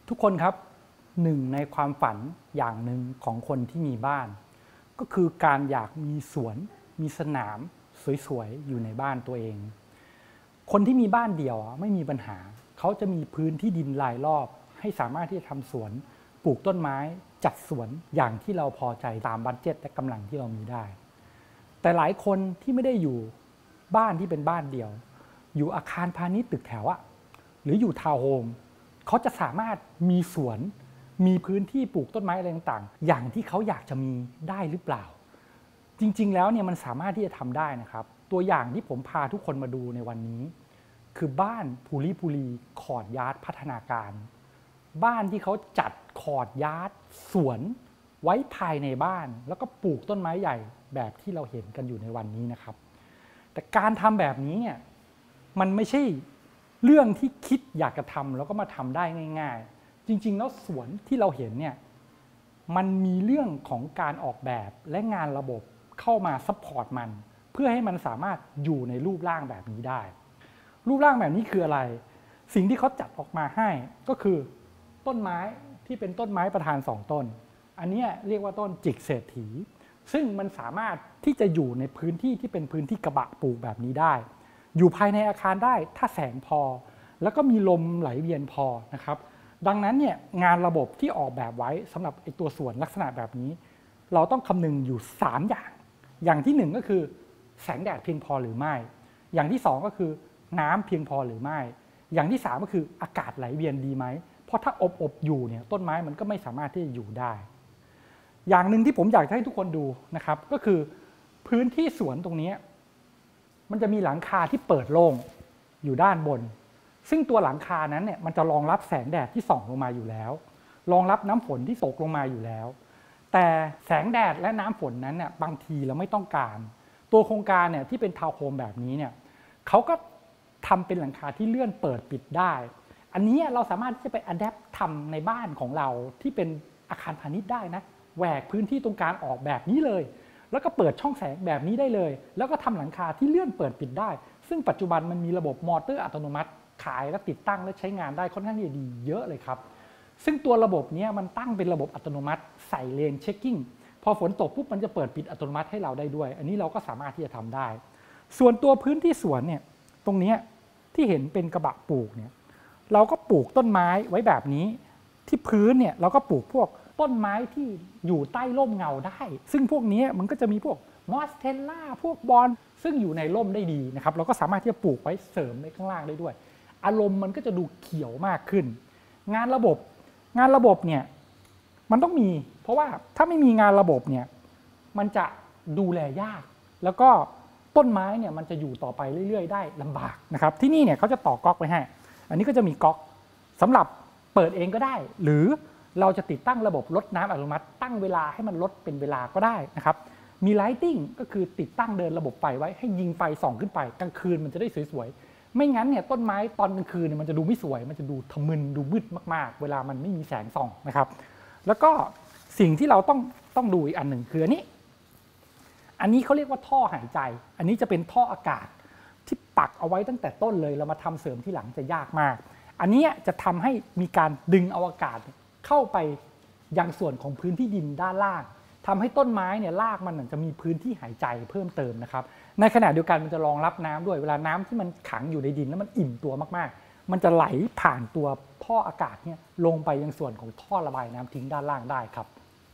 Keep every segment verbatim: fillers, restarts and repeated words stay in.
ทุกคนครับหนึ่งในความฝันอย่างหนึ่งของคนที่มีบ้านก็คือการอยากมีสวนมีสนามสวยๆอยู่ในบ้านตัวเองคนที่มีบ้านเดี่ยวไม่มีปัญหาเขาจะมีพื้นที่ดินรายรอบให้สามารถที่จะทำสวนปลูกต้นไม้จัดสวนอย่างที่เราพอใจตามบัดเจ็ตและกำลังที่เรามีได้แต่หลายคนที่ไม่ได้อยู่บ้านที่เป็นบ้านเดี่ยวอยู่อาคารพาณิชย์ตึกแถวอะหรืออยู่ทาวน์โฮมเขาจะสามารถมีสวนมีพื้นที่ปลูกต้นไม้อะไรต่างๆอย่างที่เขาอยากจะมีได้หรือเปล่าจริงๆแล้วเนี่ยมันสามารถที่จะทำได้นะครับตัวอย่างที่ผมพาทุกคนมาดูในวันนี้คือบ้านภูริภูรีคอร์ทยาร์ดพัฒนาการบ้านที่เขาจัดคอร์ทยาร์ดสวนไว้ภายในบ้านแล้วก็ปลูกต้นไม้ใหญ่แบบที่เราเห็นกันอยู่ในวันนี้นะครับแต่การทำแบบนี้เนี่ยมันไม่ใช่เรื่องที่คิดอยากจะทำแล้วก็มาทำได้ง่ายๆจริงๆแล้วสวนที่เราเห็นเนี่ยมันมีเรื่องของการออกแบบและงานระบบเข้ามาซัพพอร์ตมันเพื่อให้มันสามารถอยู่ในรูปร่างแบบนี้ได้รูปร่างแบบนี้คืออะไรสิ่งที่เขาจัดออกมาให้ก็คือต้นไม้ที่เป็นต้นไม้ประธานสองต้นอันนี้เรียกว่าต้นจิกเศรษฐีซึ่งมันสามารถที่จะอยู่ในพื้นที่ที่เป็นพื้นที่กระบะปลูกแบบนี้ได้อยู่ภายในอาคารได้ถ้าแสงพอแล้วก็มีลมไหลเวียนพอนะครับดังนั้นเนี่ยงานระบบที่ออกแบบไว้สำหรับไอ้ตัวส่วนลักษณะแบบนี้เราต้องคำนึงอยู่สามอย่างอย่างที่หนึ่งก็คือแสงแดดเพียงพอหรือไม่อย่างที่สองก็คือน้ำเพียงพอหรือไม่อย่างที่สามก็คืออากาศไหลเวียนดีไหมเพราะถ้าอบอบอยู่เนี่ยต้นไม้มันก็ไม่สามารถที่จะอยู่ได้อย่างหนึ่งที่ผมอยากให้ทุกคนดูนะครับก็คือพื้นที่สวนตรงนี้มันจะมีหลังคาที่เปิดโล่งอยู่ด้านบนซึ่งตัวหลังคานั้นเนี่ยมันจะรองรับแสงแดดที่ส่องลงมาอยู่แล้วรองรับน้ำฝนที่ตกลงมาอยู่แล้วแต่แสงแดดและน้ำฝนนั้นเนี่ยบางทีเราไม่ต้องการตัวโครงการเนี่ยที่เป็นทาวน์โฮมแบบนี้เนี่ยเขาก็ทำเป็นหลังคาที่เลื่อนเปิดปิดได้อันนี้เราสามารถที่จะไปอัดแอปทำในบ้านของเราที่เป็นอาคารพาณิชย์ได้นะแหวกพื้นที่ตรงกลางออกแบบนี้เลยแล้วก็เปิดช่องแสงแบบนี้ได้เลยแล้วก็ทำหลังคาที่เลื่อนเปิดปิดได้ซึ่งปัจจุบันมันมีระบบมอเตอร์อัตโนมัติขายและติดตั้งและใช้งานได้ค่อนข้างดีเยอะเลยครับซึ่งตัวระบบนี้มันตั้งเป็นระบบอัตโนมัติใส่เลนเช็คกิ้งพอฝนตกปุ๊บมันจะเปิดปิดอัตโนมัติให้เราได้ด้วยอันนี้เราก็สามารถที่จะทำได้ส่วนตัวพื้นที่สวนเนี่ยตรงนี้ที่เห็นเป็นกระบะปลูกเนี่ยเราก็ปลูกต้นไม้ไว้แบบนี้ที่พื้นเนี่ยเราก็ปลูกพวกต้นไม้ที่อยู่ใต้ร่มเงาได้ซึ่งพวกนี้มันก็จะมีพวกมอสเทลล่าพวกบอนซึ่งอยู่ในร่มได้ดีนะครับเราก็สามารถที่จะปลูกไว้เสริมในข้างล่างได้ด้วยอารมณ์มันก็จะดูเขียวมากขึ้นงานระบบงานระบบเนี่ยมันต้องมีเพราะว่าถ้าไม่มีงานระบบเนี่ยมันจะดูแลยากแล้วก็ต้นไม้เนี่ยมันจะอยู่ต่อไปเรื่อยๆได้ลำบากนะครับที่นี่เนี่ยเขาจะต่อก๊อกไว้ให้อันนี้ก็จะมีก๊อกสำหรับเปิดเองก็ได้หรือเราจะติดตั้งระบบลดน้ำอัตโนมัติตั้งเวลาให้มันลดเป็นเวลาก็ได้นะครับมีไลติ้งก็คือติดตั้งเดินระบบไฟไว้ให้ยิงไฟส่องขึ้นไปกลางคืนมันจะได้สวยๆไม่งั้นเนี่ยต้นไม้ตอนกลางคืนเนี่ยมันจะดูไม่สวยมันจะดูทะมึนดูมืดมากๆเวลามันไม่มีแสงส่องนะครับแล้วก็สิ่งที่เราต้องต้องดูอีกอันหนึ่งคืออันนี้อันนี้เขาเรียกว่าท่อหายใจอันนี้จะเป็นท่ออากาศที่ปักเอาไว้ตั้งแต่ต้นเลยเรามาทำเสริมที่หลังจะยากมากอันนี้จะทำให้มีการดึงเอาอากาศเข้าไปยังส่วนของพื้นที่ดินด้านล่างทำให้ต้นไม้เนี่ยรากมันจะมีพื้นที่หายใจเพิ่มเติมนะครับในขณะเดียวกันมันจะรองรับน้ำด้วยเวลาน้ำที่มันขังอยู่ในดินแล้วมันอิ่มตัวมากๆมันจะไหลผ่านตัวท่ออากาศเนี่ยลงไปยังส่วนของท่อระบายน้ำทิ้งด้านล่างได้ครับ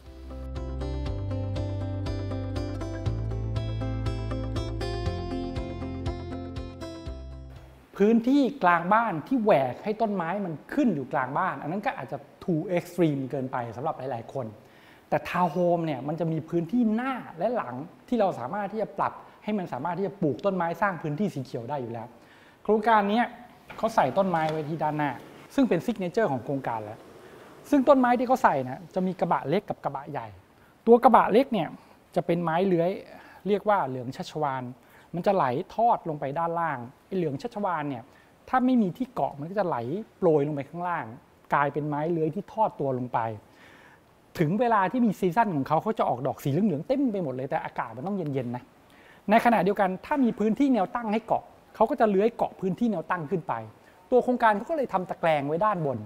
พื้นที่กลางบ้านที่แหวกให้ต้นไม้มันขึ้นอยู่กลางบ้านอันนั้นก็อาจจะ too extreme เกินไปสำหรับหลายๆคนแต่ทาวน์โฮมเนี่ยมันจะมีพื้นที่หน้าและหลังที่เราสามารถที่จะปรับให้มันสามารถที่จะปลูกต้นไม้สร้างพื้นที่สีเขียวได้อยู่แล้วโครงการนี้เขาใส่ต้นไม้ไว้ที่ด้านหน้าซึ่งเป็นซิกเนเจอร์ของโครงการแล้วซึ่งต้นไม้ที่เขาใส่นะจะมีกระบะเล็กกับกระบะใหญ่ตัวกระบะเล็กเนี่ยจะเป็นไม้เลื้อยเรียกว่าเหลืองชัชวาลมันจะไหลทอดลงไปด้านล่างไอ้เหลืองชัชวาลเนี่ยถ้าไม่มีที่เกาะมันก็จะไหลโปรยลงไปข้างล่างกลายเป็นไม้เลื้อยที่ทอดตัวลงไปถึงเวลาที่มีซีซั่นของเขาเขาจะออกดอกสีเหลืองๆเต็มไปหมดเลยแต่อากาศมันต้องเย็นๆนะในขณะเดียวกันถ้ามีพื้นที่แนวตั้งให้เกาะเขาก็จะเลื้อยเกาะพื้นที่แนวตั้งขึ้นไปตัวโครงการเขาก็เลยทำตะแกรงไว้ด้านบน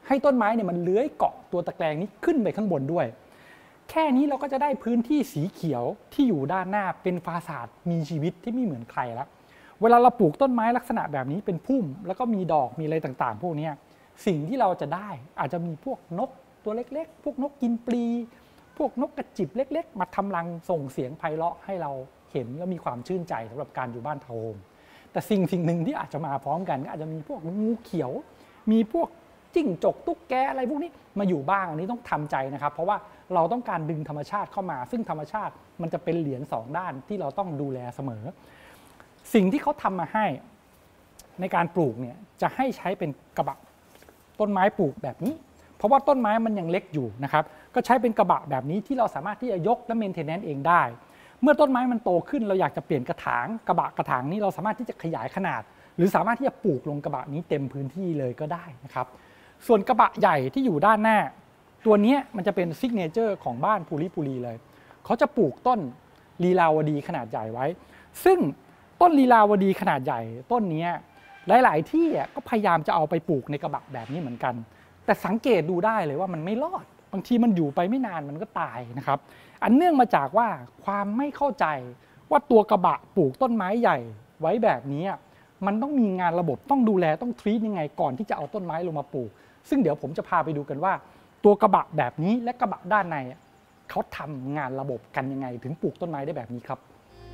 ให้ต้นไม้เนี่ยมันเลื้อยเกาะตัวตะแกรงนี้ขึ้นไปข้างบนด้วยแค่นี้เราก็จะได้พื้นที่สีเขียวที่อยู่ด้านหน้าเป็นฟาสาดมีชีวิตที่ไม่เหมือนใครแล้วเวลาเราปลูกต้นไม้ลักษณะแบบนี้เป็นพุ่มแล้วก็มีดอกมีอะไรต่างๆพวกนี้สิ่งที่เราจะได้อาจจะมีพวกนกตัวเล็กๆพวกนกกินปลีพวกนกกระจิบเล็กๆมาทำรังส่งเสียงไพเราะให้เราเห็นและมีความชื่นใจสำหรับการอยู่บ้านทาวน์โฮมแต่สิ่งสิ่งหนึ่งที่อาจจะมาพร้อมกันก็อาจจะมีพวกงูเขียวมีพวกจิ้งจกตุ๊กแกอะไรพวกนี้มาอยู่บ้างอันนี้ต้องทำใจนะครับเพราะว่าเราต้องการดึงธรรมชาติเข้ามาซึ่งธรรมชาติมันจะเป็นเหรียญสองด้านที่เราต้องดูแลเสมอสิ่งที่เขาทำมาให้ในการปลูกเนี่ยจะให้ใช้เป็นกระบะต้นไม้ปลูกแบบนี้เพราะว่าต้นไม้มันยังเล็กอยู่นะครับก็ใช้เป็นกระบะแบบนี้ที่เราสามารถที่จะยกและเมนเทนแนนซ์เองได้เมื่อต้นไม้มันโตขึ้นเราอยากจะเปลี่ยนกระถางกระบะกระถางนี้เราสามารถที่จะขยายขนาดหรือสามารถที่จะปลูกลงกระบะนี้เต็มพื้นที่เลยก็ได้นะครับส่วนกระบะใหญ่ที่อยู่ด้านหน้าตัวนี้มันจะเป็นซิกเนเจอร์ของบ้านภูริปุรีเลยเขาจะปลูกต้นลีลาวดีขนาดใหญ่ไว้ซึ่งต้นลีลาวดีขนาดใหญ่ต้นนี้หลายๆที่ก็พยายามจะเอาไปปลูกในกระบะแบบนี้เหมือนกันแต่สังเกตดูได้เลยว่ามันไม่รอดบางทีมันอยู่ไปไม่นานมันก็ตายนะครับอันเนื่องมาจากว่าความไม่เข้าใจว่าตัวกระบะปลูกต้นไม้ใหญ่ไว้แบบนี้มันต้องมีงานระบบต้องดูแลต้องทรีตยังไงก่อนที่จะเอาต้นไม้ลงมาปลูกซึ่งเดี๋ยวผมจะพาไปดูกันว่าตัวกระบะแบบนี้และกระบะด้านในเขาทำงานระบบกันยังไงถึงปลูกต้นไม้ได้แบบนี้ครับ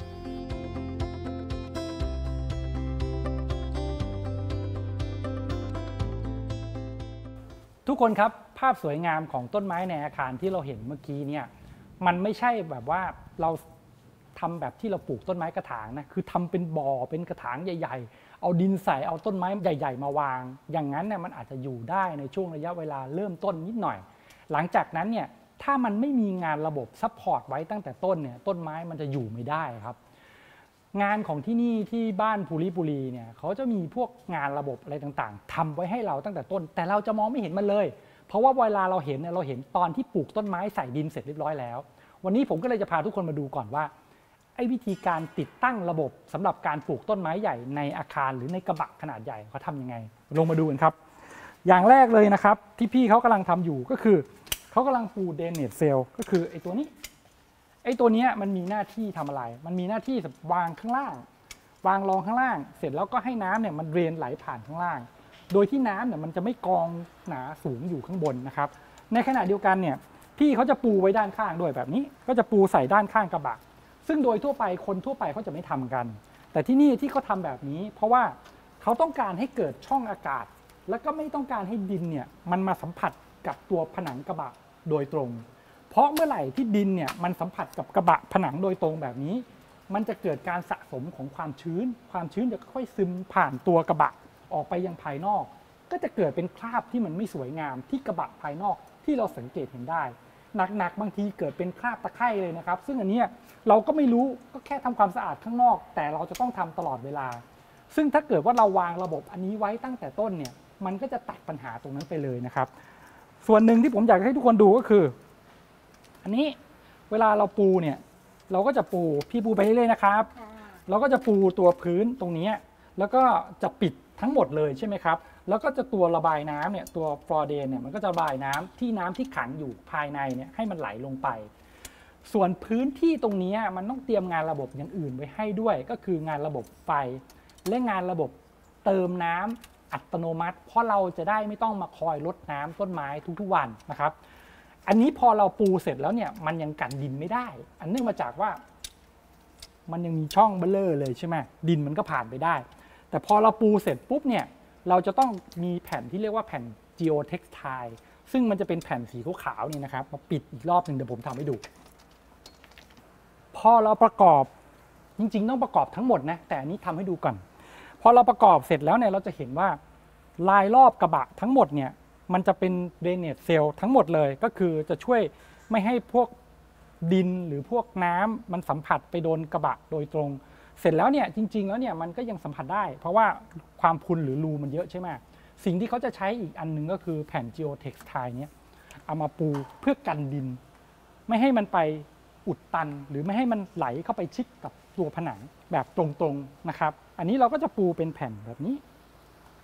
ทุกคนครับภาพสวยงามของต้นไม้ในอาคารที่เราเห็นเมื่อกี้เนี่ยมันไม่ใช่แบบว่าเราทำแบบที่เราปลูกต้นไม้กระถางนะคือทำเป็นบ่อเป็นกระถางใหญ่ๆเอาดินใส่เอาต้นไม้ใหญ่ๆมาวางอย่างนั้นเนี่ยมันอาจจะอยู่ได้ในช่วงระยะเวลาเริ่มต้นนิดหน่อยหลังจากนั้นเนี่ยถ้ามันไม่มีงานระบบซัพพอร์ตไว้ตั้งแต่ต้นเนี่ยต้นไม้มันจะอยู่ไม่ได้ครับงานของที่นี่ที่บ้านภูริปุรีเนี่ยเขาจะมีพวกงานระบบอะไรต่างๆทำไว้ให้เราตั้งแต่ต้นแต่เราจะมองไม่เห็นมันเลยเพราะว่าเวลาเราเห็นเนี่ยเราเห็นตอนที่ปลูกต้นไม้ใส่ดินเสร็จเรียบร้อยแล้ววันนี้ผมก็เลยจะพาทุกคนมาดูก่อนว่าไอ้วิธีการติดตั้งระบบสำหรับการปลูกต้นไม้ใหญ่ในอาคารหรือในกระบะขนาดใหญ่เขาทำยังไงลงมาดูกันครับอย่างแรกเลยนะครับที่พี่เขากำลังทำอยู่ก็คือเขากำลังปูเดนเนตเซลก็คือไอ้ตัวนี้ไอ้ตัวนี้มันมีหน้าที่ทำอะไรมันมีหน้าที่วางข้างล่างวางรองข้างล่างเสร็จแล้วก็ให้น้ำเนี่ยมันเดรนไหลผ่านข้างล่างโดยที่น้ำเนี่ยมันจะไม่กองหนาสูงอยู่ข้างบนนะครับในขณะเดียวกันเนี่ยพี่เขาจะปูไว้ด้านข้างด้วยแบบนี้ก็จะปูใส่ด้านข้างกระบะซึ่งโดยทั่วไปคนทั่วไปเขาจะไม่ทำกันแต่ที่นี่ที่เขาทำแบบนี้เพราะว่าเขาต้องการให้เกิดช่องอากาศแล้วก็ไม่ต้องการให้ดินเนี่ยมันมาสัมผัสกับตัวผนังกระบะโดยตรงเพราะเมื่อไหร่ที่ดินเนี่ยมันสัมผัสกับกระบะผนังโดยตรงแบบนี้มันจะเกิดการสะสมของความชื้นความชื้นจะค่อยๆซึมผ่านตัวกระบะออกไปยังภายนอกก็จะเกิดเป็นคราบที่มันไม่สวยงามที่กระบะภายนอกที่เราสังเกตเห็นได้หนักๆบางทีเกิดเป็นคราบตะไคร่เลยนะครับซึ่งอันนี้เราก็ไม่รู้ก็แค่ทำความสะอาดข้างนอกแต่เราจะต้องทำตลอดเวลาซึ่งถ้าเกิดว่าเราวางระบบอันนี้ไว้ตั้งแต่ต้นเนี่ยมันก็จะตัดปัญหาตรงนั้นไปเลยนะครับส่วนหนึ่งที่ผมอยากให้ทุกคนดูก็คืออันนี้เวลาเราปูเนี่ยเราก็จะปูพี่ปูไปเรื่อยๆนะครับเราก็จะปูตัวพื้นตรงนี้แล้วก็จะปิดทั้งหมดเลยใช่ไหมครับแล้วก็จะตัวระบายน้ำเนี่ยตัวฟลอเดนเนี่ยมันก็จะระบายน้ำที่น้ำที่ขังอยู่ภายในเนี่ยให้มันไหลลงไปส่วนพื้นที่ตรงนี้มันต้องเตรียมงานระบบอย่างอื่นไว้ให้ด้วยก็คืองานระบบไฟและงานระบบเติมน้ำอัตโนมัติเพราะเราจะได้ไม่ต้องมาคอยรดน้ำต้นไม้ทุกๆวันนะครับอันนี้พอเราปูเสร็จแล้วเนี่ยมันยังกันดินไม่ได้อันเนื่องมาจากว่ามันยังมีช่องเบลเลอร์เลยใช่ไหมดินมันก็ผ่านไปได้แต่พอเราปูเสร็จปุ๊บเนี่ยเราจะต้องมีแผ่นที่เรียกว่าแผ่น geotextile ซึ่งมันจะเป็นแผ่นสีขาวๆนี่นะครับมาปิดอีกรอบหนึ่งเดี๋ยวผมทำให้ดูพอเราประกอบจริงๆต้องประกอบทั้งหมดนะแต่อันนี้ทำให้ดูก่อนพอเราประกอบเสร็จแล้วเนี่ยเราจะเห็นว่าลายรอบกระบะทั้งหมดเนี่ยมันจะเป็นเดเนตเซลทั้งหมดเลยก็คือจะช่วยไม่ให้พวกดินหรือพวกน้ำมันสัมผัสไปโดนกระบะโดยตรงเสร็จแล้วเนี่ยจริงๆแล้วเนี่ยมันก็ยังสัมผัสได้เพราะว่าความพุนหรือรูมันเยอะใช่ไหมสิ่งที่เขาจะใช้อีกอันหนึ่งก็คือแผ่น geotextile เนี้ยเอามาปูเพื่อกันดินไม่ให้มันไปอุดตันหรือไม่ให้มันไหลเข้าไปชิดกับตัวผนังแบบตรงๆนะครับอันนี้เราก็จะปูเป็นแผ่นแบบนี้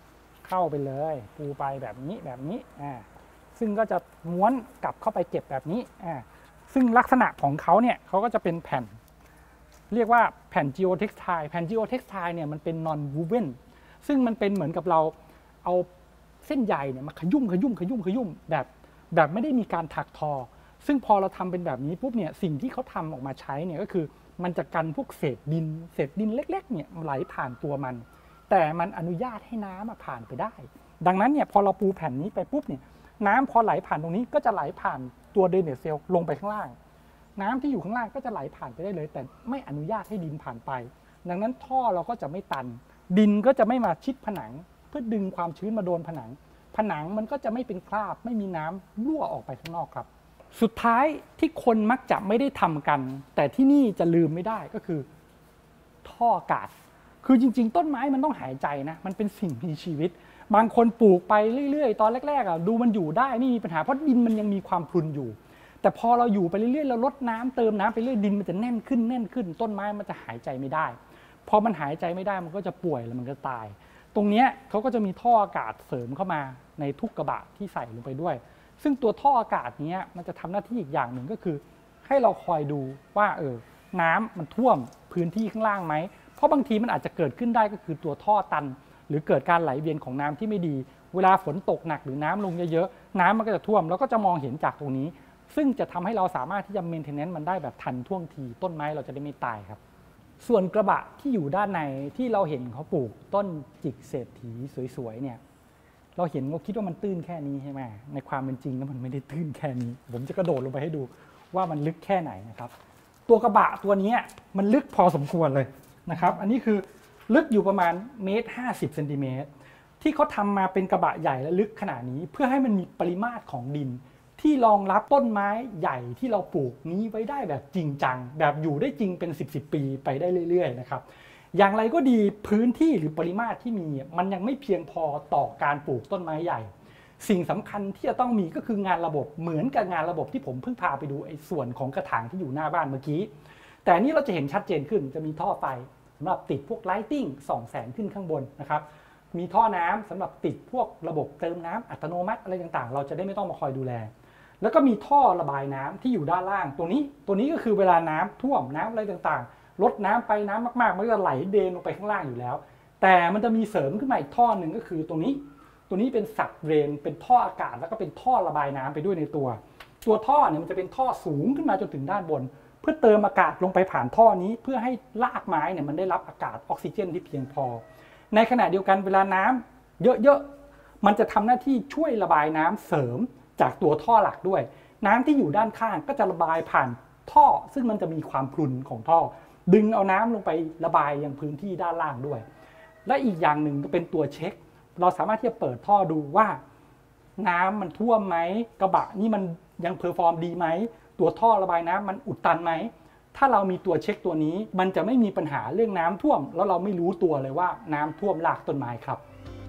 เข้าไปเลยปูไปแบบนี้แบบนี้อ่าซึ่งก็จะม้วนกลับเข้าไปเก็บแบบนี้อ่าซึ่งลักษณะของเขาเนี่ยเขาก็จะเป็นแผ่นเรียกว่าแผ่น geotextile แผ่น geotextile เนี่ยมันเป็น non woven ซึ่งมันเป็นเหมือนกับเราเอาเส้นใยเนี่ยมาขยุ่มขยุ่มขยุ่มขยุ่มแบบแบบไม่ได้มีการถักทอซึ่งพอเราทำเป็นแบบนี้ปุ๊บเนี่ยสิ่งที่เขาทำออกมาใช้เนี่ยก็คือมันจะกันพวกเศษดินเศษดินเล็กๆเนี่ยไหลผ่านตัวมันแต่มันอนุญาตให้น้ำผ่านไปได้ดังนั้นเนี่ยพอเราปูแผ่นนี้ไปปุ๊บเนี่ยน้ำพอไหลผ่านตรงนี้ก็จะไหลผ่านตัวเดรเนจเซลล์ลงไปข้างล่างน้ำที่อยู่ข้างล่างก็จะไหลผ่านไปได้เลยแต่ไม่อนุญาตให้ดินผ่านไปดังนั้นท่อเราก็จะไม่ตันดินก็จะไม่มาชิดผนังเพื่อดึงความชื้นมาโดนผนังผนังมันก็จะไม่เป็นคราบไม่มีน้ำรั่วออกไปข้างนอกครับสุดท้ายที่คนมักจะไม่ได้ทำกันแต่ที่นี่จะลืมไม่ได้ก็คือท่ออากาศคือจริงๆต้นไม้มันต้องหายใจนะมันเป็นสิ่งมีชีวิตบางคนปลูกไปเรื่อยๆตอนแรกๆอ่ะดูมันอยู่ได้ไม่มีปัญหาเพราะดินมันยังมีความพรุนอยู่แต่พอเราอยู่ไปเรื่อยๆเราลดน้ำเติมน้ำไปเรื่อยดินมันจะแน่นขึ้นแน่นขึ้นต้นไม้มันจะหายใจไม่ได้พอมันหายใจไม่ได้มันก็จะป่วยแล้วมันก็ตายตรงนี้เขาก็จะมีท่ออากาศเสริมเข้ามาในทุกกระบะที่ใส่ลงไปด้วยซึ่งตัวท่ออากาศนี้มันจะทำหน้าที่อีกอย่างหนึ่งก็คือให้เราคอยดูว่าเออน้ำมันท่วมพื้นที่ข้างล่างไหมเพราะบางทีมันอาจจะเกิดขึ้นได้ก็คือตัวท่อตันหรือเกิดการไหลเวียนของน้ำที่ไม่ดีเวลาฝนตกหนักหรือน้ำลงเยอะๆน้ำมันก็จะท่วมแล้วก็จะมองเห็นจากตรงนี้ซึ่งจะทำให้เราสามารถที่จะเมนเทนแนนซ์มันได้แบบทันท่วงทีต้นไม้เราจะได้ไม่ตายครับส่วนกระบะที่อยู่ด้านในที่เราเห็นเขาปลูกต้นจิกเศรษฐีสวยๆเนี่ยเราเห็นเราคิดว่ามันตื้นแค่นี้ใช่ไหมในความเป็นจริงแล้วมันไม่ได้ตื้นแค่นี้ผมจะกระโดดลงไปให้ดูว่ามันลึกแค่ไหนนะครับตัวกระบะตัวนี้มันลึกพอสมควรเลยนะครับอันนี้คือลึกอยู่ประมาณเมตรห้าสิบเซนติเมตรที่เขาทำมาเป็นกระบะใหญ่และลึกขนาดนี้เพื่อให้มันมีปริมาตรของดินที่รองรับต้นไม้ใหญ่ที่เราปลูกนี้ไว้ได้แบบจริงจังแบบอยู่ได้จริงเป็นสิบสิบปีไปได้เรื่อยๆนะครับอย่างไรก็ดีพื้นที่หรือปริมาตรที่มีมันยังไม่เพียงพอต่อการปลูกต้นไม้ใหญ่สิ่งสำคัญที่จะต้องมีก็คืองานระบบเหมือนกับงานระบบที่ผมเพิ่งพาไปดูไอ้ส่วนของกระถางที่อยู่หน้าบ้านเมื่อกี้แต่นี่เราจะเห็นชัดเจนขึ้นจะมีท่อไฟสำหรับติดพวกไลติ้งส่องแสงขึ้นข้างบนนะครับมีท่อน้ำสำหรับติดพวกระบบเติมน้ำอัตโนมัติอะไรต่างๆเราจะได้ไม่ต้องมาคอยดูแลแล้วก็มีท่อระบายน้ำที่อยู่ด้านล่างตัวนี้ตัวนี้ก็คือเวลาน้ำท่วมน้ำอะไรต่างๆลดน้ำไปน้ำมากๆมันก็จะไหลเดนลงไปข้างล่างอยู่แล้วแต่มันจะมีเสริมขึ้นมาอีกท่อหนึ่งก็คือตรงนี้ตัวนี้เป็นสักเดรนเป็นท่ออากาศแล้วก็เป็นท่อระบายน้ำไปด้วยในตัวตัวท่อเนี่ยมันจะเป็นท่อสูงขึ้นมาจนถึงด้านบนเพื่อเติมอากาศลงไปผ่านท่อนี้เพื่อให้รากไม้เนี่ยมันได้รับอากาศออกซิเจนที่เพียงพอในขณะเดียวกันเวลาน้ำเยอะๆมันจะทำหน้าที่ช่วยระบายน้ำเสริมจากตัวท่อหลักด้วยน้ำที่อยู่ด้านข้างก็จะระบายผ่านท่อซึ่งมันจะมีความพรุนของท่อดึงเอาน้ำลงไประบายยังพื้นที่ด้านล่างด้วยและอีกอย่างหนึ่งก็เป็นตัวเช็คเราสามารถที่จะเปิดท่อดูว่าน้ำมันท่วมไหมกระบะนี่มันยังเพอร์ฟอร์มดีไหมตัวท่อระบายน้ำมันอุดตันไหมถ้าเรามีตัวเช็คตัวนี้มันจะไม่มีปัญหาเรื่องน้ำท่วมแล้วเราไม่รู้ตัวเลยว่าน้ำท่วมรากต้นไม้ครับ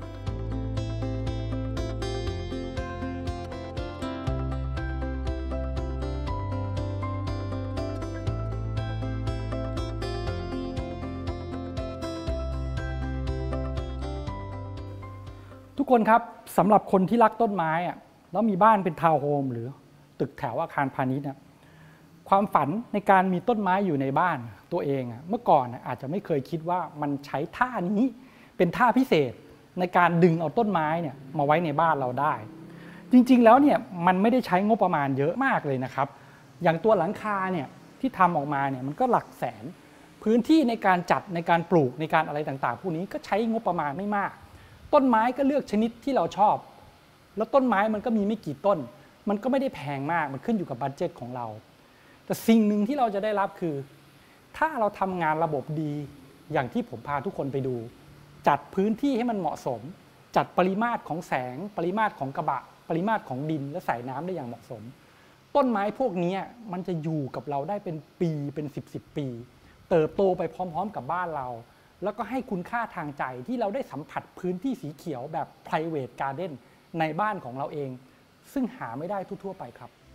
ทุกคนครับสำหรับคนที่รักต้นไม้อะแล้วมีบ้านเป็นทาวน์โฮมหรือตึกแถวอาคารพาณิชย์เนี่ยความฝันในการมีต้นไม้อยู่ในบ้านตัวเองอะเมื่อก่อนอาจจะไม่เคยคิดว่ามันใช้ท่านี้เป็นท่าพิเศษในการดึงเอาต้นไม้เนี่ยมาไว้ในบ้านเราได้จริงๆแล้วเนี่ยมันไม่ได้ใช้งบประมาณเยอะมากเลยนะครับอย่างตัวหลังคาเนี่ยที่ทำออกมาเนี่ยมันก็หลักแสนพื้นที่ในการจัดในการปลูกในการอะไรต่างๆพวกนี้ก็ใช้งบประมาณไม่มากต้นไม้ก็เลือกชนิดที่เราชอบแล้วต้นไม้มันก็มีไม่กี่ต้นมันก็ไม่ได้แพงมากมันขึ้นอยู่กับบัดเจ็ตของเราแต่สิ่งหนึ่งที่เราจะได้รับคือถ้าเราทำงานระบบดีอย่างที่ผมพาทุกคนไปดูจัดพื้นที่ให้มันเหมาะสมจัดปริมาตรของแสงปริมาตรของกระบะปริมาตรของดินและใส่น้ำได้อย่างเหมาะสมต้นไม้พวกนี้มันจะอยู่กับเราได้เป็นปีเป็นสิบสิบปีเติบโตไปพร้อมๆกับบ้านเราแล้วก็ให้คุณค่าทางใจที่เราได้สัมผัสพื้นที่สีเขียวแบบ private garden ในบ้านของเราเองซึ่งหาไม่ได้ทั่วๆไปครับ